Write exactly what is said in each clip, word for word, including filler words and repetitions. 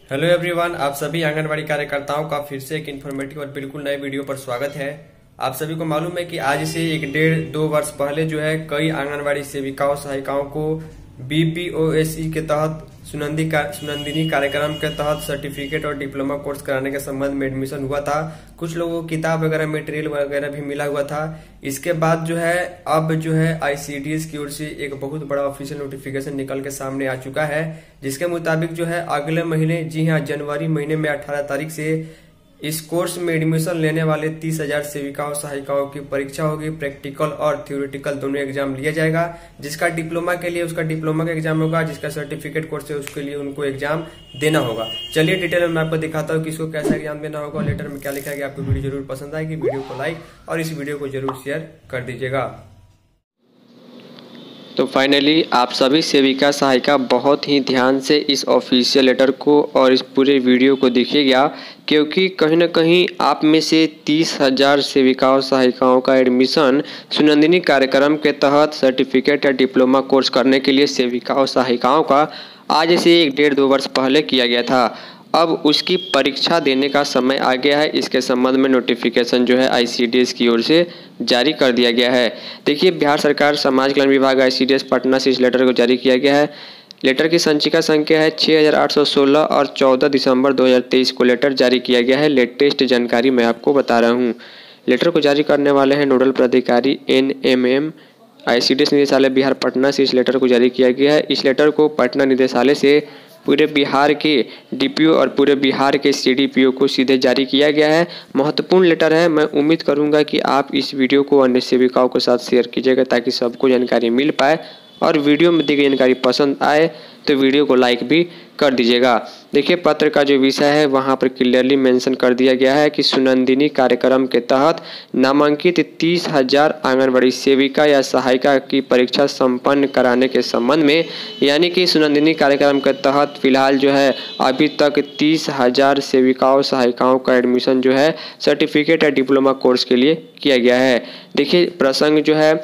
Hello everyone, आप सभी आंगनबाड़ी कार्यकर्ताओं का फिर से एक इन्फॉर्मेटिव और बिल्कुल नए वीडियो पर स्वागत है। आप सभी को मालूम है कि आज से एक डेढ़ दो वर्ष पहले जो है कई आंगनबाड़ी सेविकाओं सहायिकाओं को बीबीओएसई के तहत सुनंदी का, सुनंदिनी कार्यक्रम के तहत सर्टिफिकेट और डिप्लोमा कोर्स कराने के संबंध में एडमिशन हुआ था। कुछ लोगों को किताब वगैरह मटेरियल वगैरह भी मिला हुआ था। इसके बाद जो है अब जो है आईसीडीएस की ओर से एक बहुत बड़ा ऑफिशियल नोटिफिकेशन निकल के सामने आ चुका है, जिसके मुताबिक जो है अगले महीने, जी हाँ जनवरी महीने में अठारह तारीख से इस कोर्स में एडमिशन लेने वाले तीस हजार सेविकाओं सहायिकाओं की परीक्षा होगी। प्रैक्टिकल और थ्योरेटिकल दोनों एग्जाम लिया जाएगा। जिसका डिप्लोमा के लिए उसका डिप्लोमा का एग्जाम होगा, जिसका सर्टिफिकेट कोर्स है उसके लिए उनको एग्जाम देना होगा। चलिए डिटेल में मैं आपको दिखाता हूँ कि इसको कैसा एग्जाम देना होगा, लेटर में क्या लिखा गया। आपको वीडियो जरूर पसंद आएगी, वीडियो को लाइक और इस वीडियो को जरूर शेयर कर दीजिएगा। तो फाइनली आप सभी सेविका सहायिका बहुत ही ध्यान से इस ऑफिशियल लेटर को और इस पूरे वीडियो को देखिएगा, क्योंकि कहीं ना कहीं आप में से तीस हजार सेविकाओं सहायिकाओं का एडमिशन सुनंदिनी कार्यक्रम के तहत सर्टिफिकेट या डिप्लोमा कोर्स करने के लिए सेविकाओं सहायिकाओं का आज से एक डेढ़ दो वर्ष पहले किया गया था। अब उसकी परीक्षा देने का समय आ गया है। इसके संबंध में नोटिफिकेशन जो है आईसीडीएस की ओर से जारी कर दिया गया है। देखिए, बिहार सरकार समाज कल्याण विभाग आईसीडीएस पटना से इस लेटर को जारी किया गया है। लेटर की संचिका संख्या है छः हज़ार आठ सौ सोलह और चौदह दिसंबर दो हज़ार तेईस को लेटर जारी किया गया है। लेटेस्ट जानकारी मैं आपको बता रहा हूँ। लेटर को जारी करने वाले हैं नोडल पदाधिकारी एन एम एम आईसीडीएस निदेशालय बिहार पटना से इस लेटर को जारी किया गया है। इस लेटर को पटना निदेशालय से पूरे बिहार के डीपीओ और पूरे बिहार के सीडीपीओ को सीधे जारी किया गया है। महत्वपूर्ण लेटर है। मैं उम्मीद करूंगा कि आप इस वीडियो को अन्य सेविकाओं के साथ शेयर कीजिएगा ताकि सबको जानकारी मिल पाए, और वीडियो में दी गई जानकारी पसंद आए तो वीडियो को लाइक भी कर दीजिएगा। देखिए, पत्र का जो विषय है वहाँ पर क्लियरली मेंशन कर दिया गया है कि सुनंदिनी कार्यक्रम के तहत नामांकित तीस हजार आंगनबाड़ी सेविका या सहायिका की परीक्षा संपन्न कराने के संबंध में, यानी कि सुनंदिनी कार्यक्रम के तहत फिलहाल जो है अभी तक तीस हजार सेविकाओं सहायिकाओं का एडमिशन जो है सर्टिफिकेट या डिप्लोमा कोर्स के लिए किया गया है। देखिए, प्रसंग जो है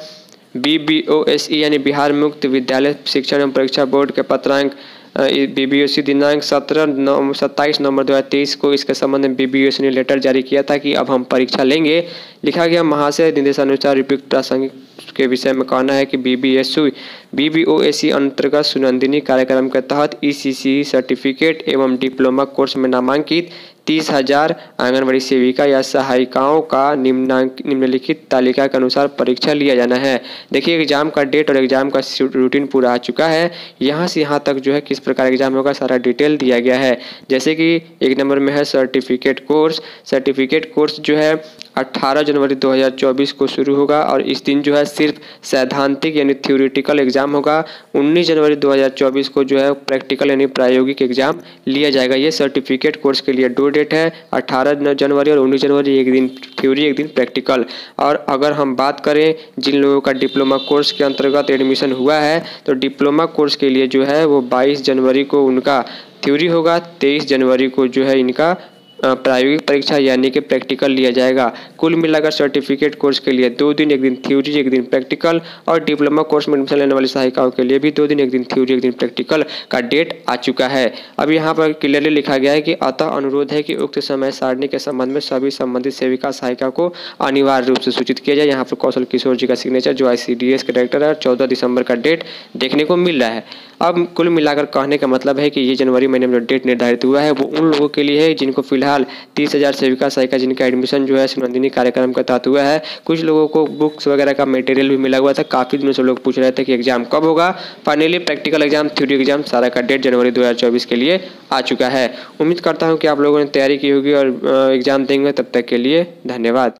बीबीओएसई यानी बिहार मुक्त विद्यालय शिक्षण एवं परीक्षा बोर्ड के पत्रांक बीबीओएसई दिनांक सत्रह नौ सत्ताईस नवंबर दो हज़ार तेईस को इसके संबंध में बीबीओएसई ने लेटर जारी किया था कि अब हम परीक्षा लेंगे। लिखा गया, महाशय निर्देशानुसार उपयुक्त प्रासंगिक के विषय में कहना है कि बीबीएसई बीबीओएसई अंतर्गत सुनंदिनी कार्यक्रम के तहत ईसीसी सर्टिफिकेट एवं डिप्लोमा कोर्स में नामांकित तीस हजार आंगनबाड़ी सेविका या सहायिकाओं का निम्नांक निम्नलिखित तालिका के अनुसार परीक्षा लिया जाना है। देखिए, एग्जाम का डेट और एग्जाम का रूटीन पूरा आ चुका है। यहाँ से यहाँ तक जो है किस प्रकार एग्जाम होगा सारा डिटेल दिया गया है। जैसे कि एक नंबर में है सर्टिफिकेट कोर्स। सर्टिफिकेट कोर्स जो है अठारह जनवरी दो हज़ार चौबीस को शुरू होगा और इस दिन जो है सिर्फ सैद्धांतिक यानी थ्योरेटिकल एग्जाम होगा। उन्नीस जनवरी दो हज़ार चौबीस को जो है प्रैक्टिकल यानी प्रायोगिक एग्जाम लिया जाएगा। ये सर्टिफिकेट कोर्स के लिए दो डेट है, अठारह जनवरी और उन्नीस जनवरी, एक दिन थ्योरी एक दिन प्रैक्टिकल। और अगर हम बात करें जिन लोगों का डिप्लोमा कोर्स के अंतर्गत एडमिशन हुआ है, तो डिप्लोमा कोर्स के लिए जो है वो बाईस जनवरी को उनका थ्योरी होगा, तेईस जनवरी को जो है इनका प्रायोगिक परीक्षा यानी कि प्रैक्टिकल लिया जाएगा। कुल मिलाकर सर्टिफिकेट कोर्स के लिए दो दिन, एक दिन थ्योरी एक दिन प्रैक्टिकल, और डिप्लोमा कोर्स में एडमिशन लेने वाली सहायिकाओं के लिए भी दो दिन, एक दिन थ्योरी एक दिन प्रैक्टिकल का डेट आ चुका है। अब यहाँ पर क्लियरली लिखा गया है कि अतः अनुरोध है कि उक्त समय सारणी के संबंध में सभी संबंधित सेविका सहायिका को अनिवार्य रूप से सूचित किया जाए। यहाँ पर कौशल किशोर जी का सिग्नेचर जो आईसीडीएस के डायरेक्टर है, चौदह दिसंबर का डेट देखने को मिल रहा है। अब कुल मिलाकर कहने का मतलब है कि ये जनवरी महीने में जो डेट निर्धारित हुआ है वो उन लोगों के लिए है जिनको फिलहाल तीस हजार सेविका सहायिका जिनका एडमिशन जो है सुनंदिनी कार्यक्रम के तहत हुआ है। कुछ लोगों को बुक्स वगैरह का मटेरियल भी मिला हुआ था। काफ़ी दिनों से लोग पूछ रहे थे कि एग्जाम कब होगा। Finally practical exam, theory exam सारा का डेट जनवरी दो हज़ार चौबीस के लिए आ चुका है। उम्मीद करता हूँ कि आप लोगों ने तैयारी की होगी और एग्जाम देंगे। तब तक के लिए धन्यवाद।